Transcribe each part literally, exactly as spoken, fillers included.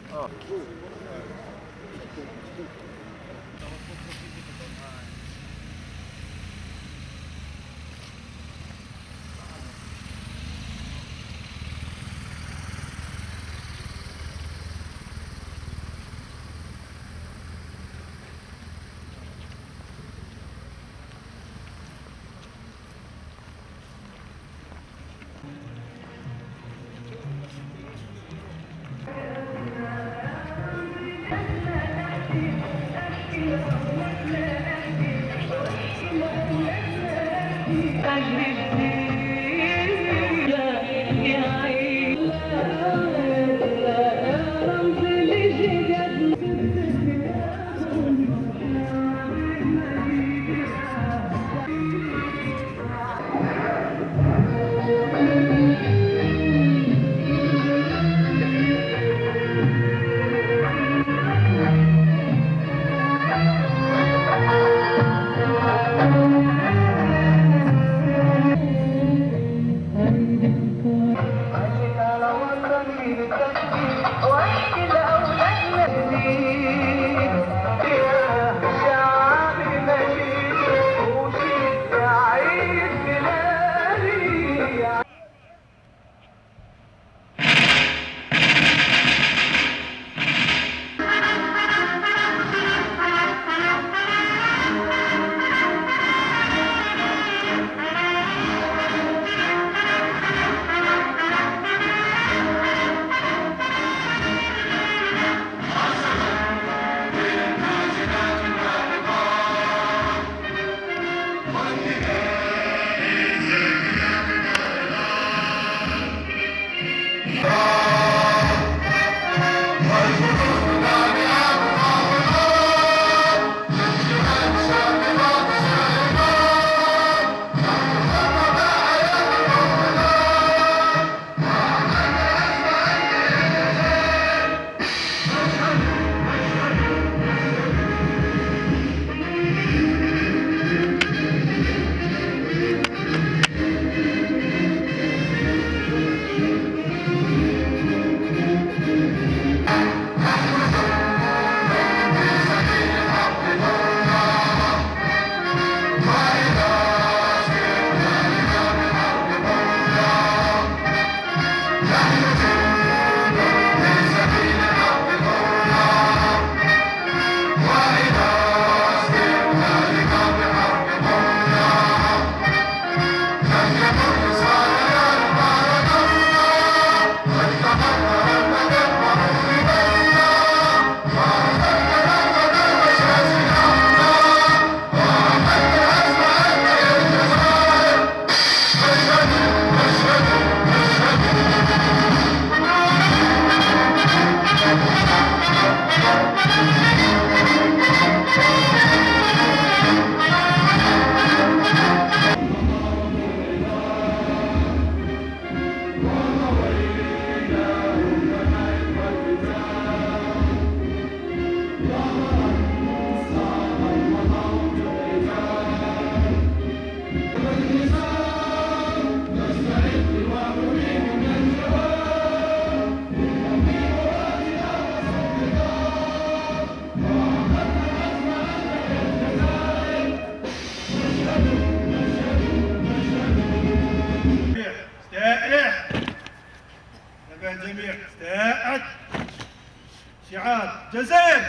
شعار جزيل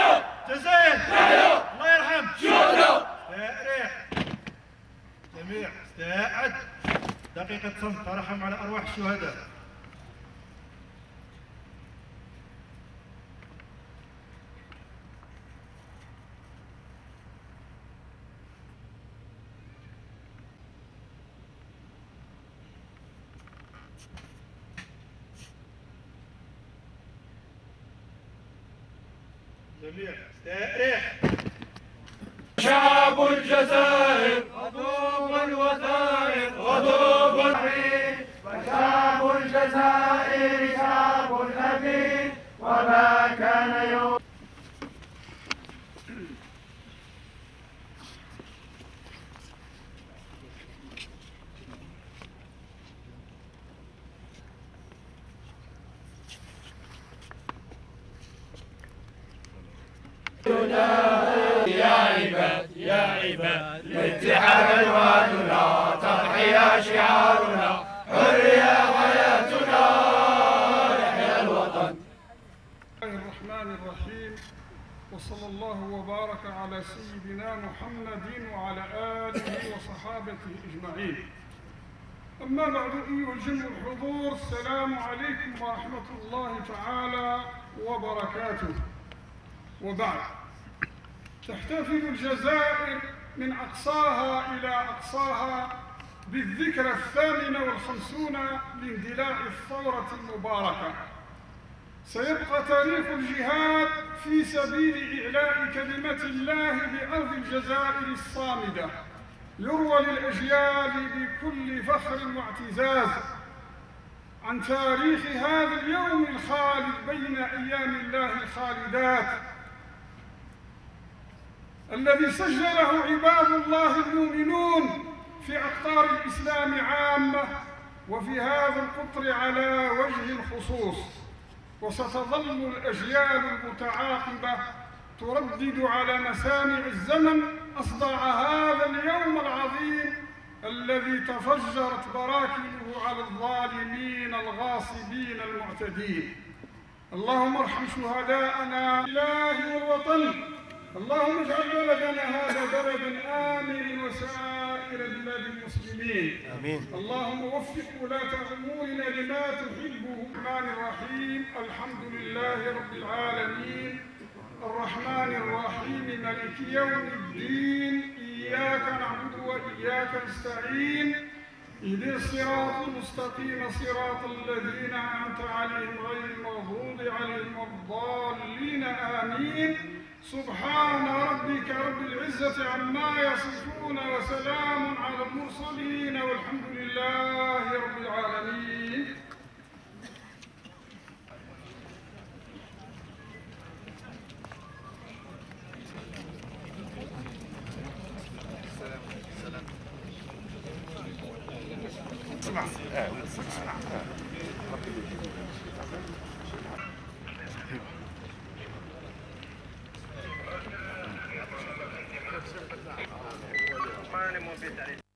جزيل الله يرحم شهداء تاريخ جميع استعد دقيقة صمت ترحم على أرواح الشهداء. جميع استريح. شعب الجزائر غضوب الوثائق غضوب الحين، وشعب الجزائر شعب أمين وما كان يوم. يا عباد يا عباد الاتحاد عنواننا، تضحية شعارنا، حرية حياتنا، يحيى الوطن. بسم الله الرحمن الرحيم، وصلى الله وبارك على سيدنا محمد وعلى آله وصحابته أجمعين. أما بعد، أيها الجمع الحضور، السلام عليكم ورحمة الله تعالى وبركاته. وبعد، تحتفل الجزائر من أقصاها إلى أقصاها بالذكرى الثامنة والخمسون لاندلاع الثورة المباركة. سيبقى تاريخ الجهاد في سبيل إعلاء كلمة الله بأرض الجزائر الصامدة، يروى للأجيال بكل فخر واعتزاز عن تاريخ هذا اليوم الخالد بين أيام الله الخالدات، الذي سجله عباد الله المؤمنون في أقطار الإسلام عامة، وفي هذا القطر على وجه الخصوص. وستظل الأجيال المتعاقبة تردد على مسامع الزمن أصداع هذا اليوم العظيم الذي تفجرت براكينه على الظالمين الغاصبين المعتدين. اللهم ارحم شهداءنا الله والوطن. اللهم اجعل بلدنا هذا بلدا آمنا وسائر بلاد المسلمين. آمين. اللهم وفق ولاة أمورنا لما تحبه. الرحمن الرحيم، الحمد لله رب العالمين، الرحمن الرحيم، مالك يوم الدين، إياك نعبد وإياك نستعين، اهدنا الصراط المستقيم صراط الذين أنعمت عليهم غير المغضوب عليهم ولا الضالين. آمين. سبحان ربك رب العزة عما يصفون، وسلام على المرسلين، والحمد لله رب العالمين. ما نمو بيت عليه.